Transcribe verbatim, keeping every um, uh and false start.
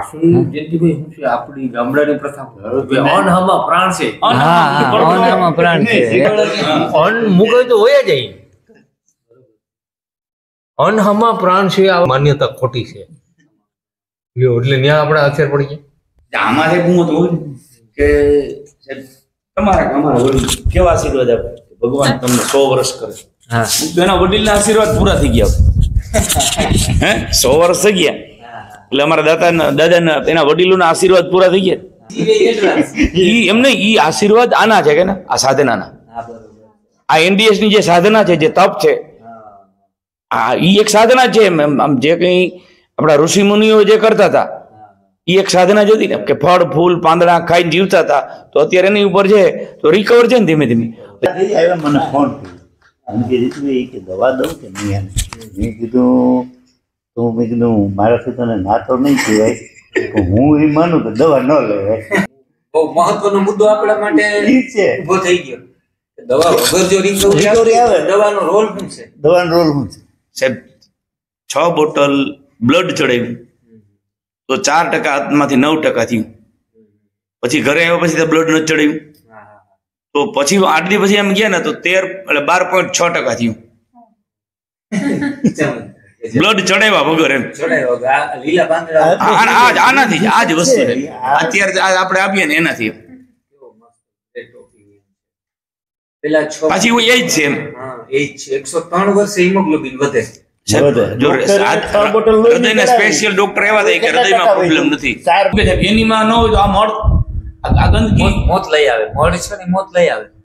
આસુની જયંતિભાઈ શું છે આપણી ગામડાની પ્રથા અનહમા પ્રાણ છે. અનહમા પ્રાણ છે. અન મુકે તો હોય જાય. અનહમા પ્રાણ છે આ માન્યતા ખોટી છે. લ્યો એટલે ન્યા આપણે અસર પડી જાય. આમાં સાહેબ હું તો કે તમારા અમારા વડીલ કેવા આશીર્વાદ આપે ભગવાન તમને સો વર્ષ કરે. હા એના વડીલના આશીર્વાદ પૂરા થઈ ગયા. હે સો વર્ષ થઈ ગયા એટલે અમારા દાદા દાદાના એના વડીલોના આશીર્વાદ પૂરા થઈ ગયા. ઈ એમને ઈ આશીર્વાદ આના છે કે ને આ સાધનાના આ એનડીએસ ની જે સાધના છે જે તપ છે આ ઈ એક સાધના છે. આમ જે કઈ આપણા ઋષિ મુનિઓ જે કરતા હતા એ એક સાધના જ હતી ને કે ફળ ફૂલ પાંદડા ખાઈને જીવતા હતા. તો અત્યારે એની ઉપર છે તો રિકવર છે ને ધીમે ધીમે. મને ફોન કર્યો કે દવા દઉં કે નહીં. મેં કીધું તો મેં કીધું મારાથી તને ના તો નહીં કહેવાય હું એ માનું કે દવા ન લેવાય. બહુ મહત્વનો મુદ્દો આપણા માટે છે ઉભો થઈ ગયો. દવા વગર જો રિકવરી આવે દવાનો રોલ શું છે? દવાનો રોલ શું છે સાહેબ? છ બોટલ બ્લડ ચડાવ્યું તો ચાર ટકા આત્માથી નવ ટકા થયું. પછી ઘરે આવ્યા પછી તો બ્લડ નથી ચડાવ્યું તો પછી આઠ દી પછી એમ ગયા ને તો તેર એટલે બાર પોઈન્ટ છ ટકા થયું. બ્લડ ચડાવ્યા વગર એમ આનાથી જ આ જ વસ્તુ અત્યારે આપણે આપીએ ને એનાથી પાછી એ જ છે એમ. એકસો ત્રણ વર્ષે હિમોગ્લોબિન વધે. હૃદયના સ્પેશિયલ ડોક્ટર એવા થાય કે હૃદયમાં પ્રોબ્લેમ નથી એનીમાં ન હોય તો આ મળ આ ગંદકી મોત લઈ આવે. મળ છે ને મોત લઈ આવે.